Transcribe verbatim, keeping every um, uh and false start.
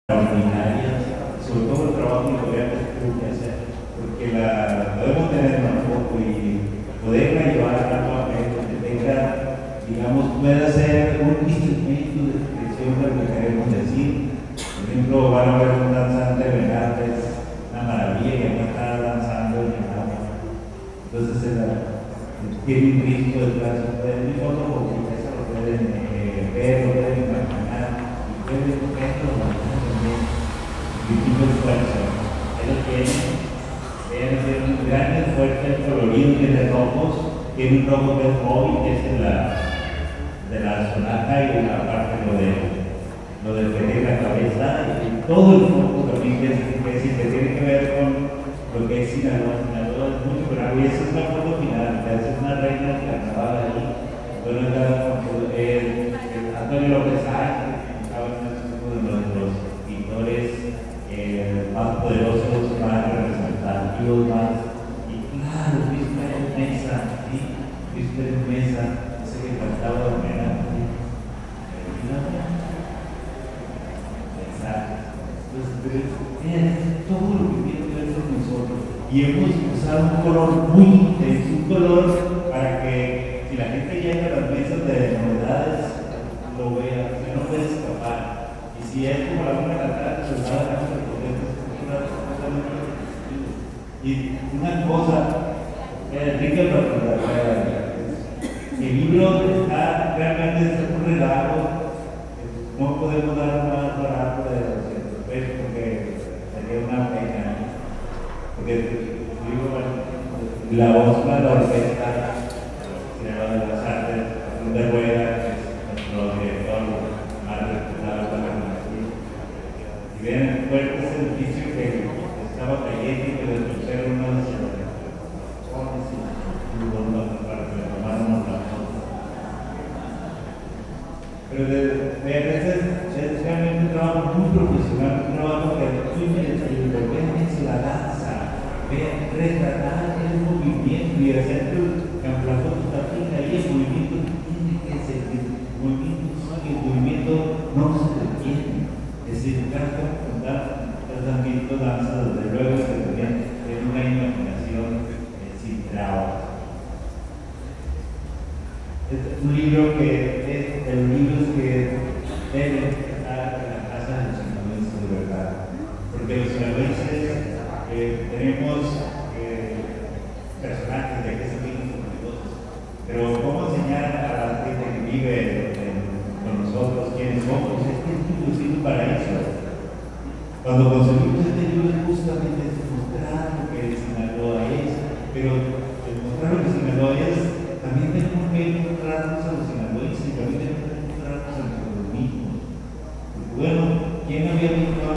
extraordinarias, sobre todo el trabajo que podemos hacer, porque la podemos tener un poco y poderla llevar a la papel, que tenga, digamos, pueda ser un instrumento de expresión de lo que queremos decir. Por ejemplo, van a ver un danzante de Venata, es una maravilla que no está danzando en el agua. Entonces, tiene un ritmo detrás, ustedes mi foto, porque eso lo pueden eh, ver, lo pueden imaginar, y pueden verlo también. Distinto esfuerzo, ellos tienen, ellos tienen un gran esfuerzo, el colorido tiene rojos, tiene un rojo que es móvil, que es de la, de la sonaja y la parte lo de lo del que tiene la cabeza, y todo el foco también que, es, que, es, que tiene que ver con lo que es Sinaloa. Sinaloa es mucho bravo, y esa es la foto final, que es una reina que acababa ahí, bueno, era el, el Antonio López Ángel, que estaba en uno de los pintores Eh, más poderosos, más representativos, más. Y claro, Luis Mesa, ¿sí? Luis Mesa, ese que cantaba de manera. Exacto. Entonces, es todo lo que tiene que ver con nosotros. Y hemos usado un color muy intenso, un color para que si la gente llega a las mesas de novedades, lo vea, que no puede escapar. Y si es como la una de la tarde, pues nada más. Y una cosa, Enrique, el libro está realmente es un relajo, no podemos dar más barato de doscientos pesos porque sería una pena, porque digo, la voz para la orquesta, Cinema de las Artes, de Rueda, que es nuestro director más respetado para la y ven el fuerte servicio que estaba cayendo y que le pusieron unas cosas y bueno, para que le tomaron la foto. Pero de, de a veces es realmente un trabajo muy profesional, un trabajo que muy lo que es la danza, ver, retratar el movimiento y hacer que la foto está fija y el movimiento tiene que seguir, el movimiento sigue, el movimiento no se detiene. Es decir, cada contar el ámbito danza, desde luego, que también es una imaginación eh, sin trabas. Es un libro que es de los libros que deben estar en la casa de los sinaloenses de verdad. Porque los sinaloenses eh, tenemos eh, personajes de que son bien famosos, pero ¿cómo enseñar a la gente que vive eh, con nosotros quiénes somos? Este libro sirve para eso. Cuando conseguimos este libro justamente es mostrar lo que Sinaloa es, pero el mostrar lo que Sinaloa es, también tenemos que mostrarnos a los sinaloenses y también tenemos que mostrarnos a nosotros mismos. Porque bueno, ¿quién había